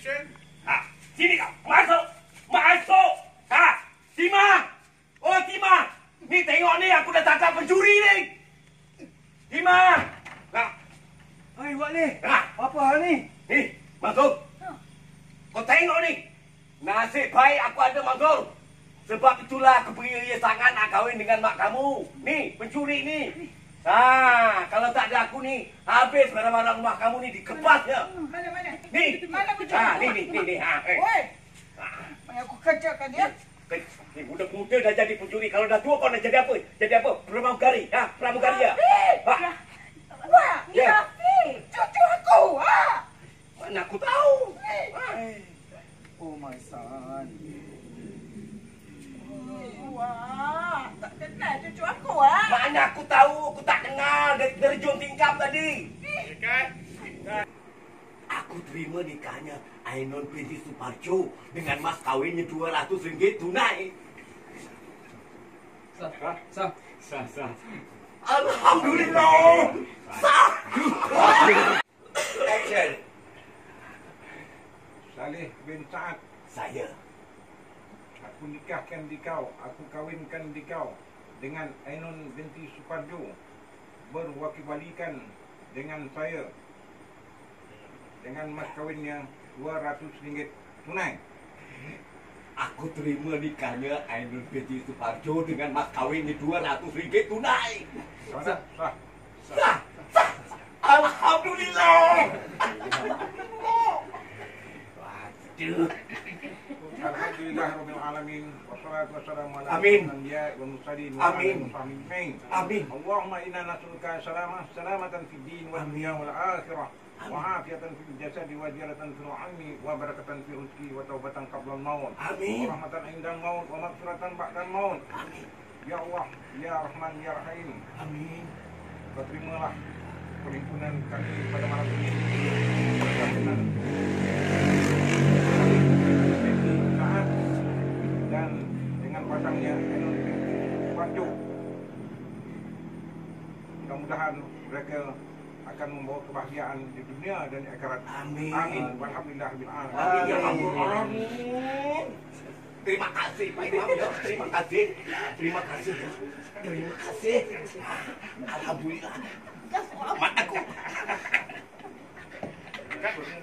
Action. Sini kau. Masuk. Masuk. Timah. Oh, Timah. Ni tengok ni, aku dah tangkap pencuri ni. Timah. Hai, Wak ni. Apa hal ni? Ni, masuk. Kau tengok ni. Nasib baik aku ada Mazul. Sebab itulah aku beria sangat nak kahwin dengan mak kamu. Ni, pencuri ni. Kalau tak ada aku ni, habis barang-barang rumah kamu ni dikepas ya. Mana? Ni. Mana pencuri? Ni. Oi. Aku kerjakan dia. Ni muda-muda dah jadi pencuri. Kalau dah tua kau nak jadi apa? Jadi apa? Pramugari. Pramugari ya. Wah, ni Ya. Rafi. Cucu aku. Mana aku tahu? Oh my son. Wah, tak kenal cucu aku Mana aku tahu? Aku tak kenal dari terjun tingkap tadi. Ikat. Aku terima nikahnya Ainun binti Suparjo dengan mas kawinnya RM200 tunai. Sah. Alhamdulillah. Sah. Action. Saleh bin Sa'ad. Saya. Aku nikahkan dikau. Aku kawinkan dikau dengan Ainun binti Suparjo. Berwakilbalikan dengan saya. Dengan mas kawinnya RM200 tunai. Aku terima nikahnya Ainun binti Suparjo dengan mas kawinnya RM200 tunai. Sah. Sah. Alhamdulillah. Waduh. Alhamdulillahirabbil alamin wassalatu wassalamu ala Amin. anbiya'i wal mursalin Amin. Amin. Allahumma inna nas'aluka salamatan fid din wal dunya wal akhirah wa afiyatan fil jasadi wa ziyaratan fil ilmi wa barakatan fil rizqi wa taubatan qabla al maut. Amin. Wa rahmatan indal maut wa maghfiratan ba'da al maut. Amin. Ya Allah, ya Rahman, ya Rahim. Amin. Kau terimalah perhimpunan kami pada malam ini. Perhimpunan Sa'ad dan dengan pasangnya Ainun binti Suparjo. Mudah-mudahan mereka akan membawa kebahagiaan di dunia dan di akhirat. Amin. Amin. Walhamdulillahirabbil alamin. Amin ya Allah. Amin. Terima kasih Pak Imam. Terima kasih. Terima kasih. Terima kasih. Alhamdulillah. Selamat aku.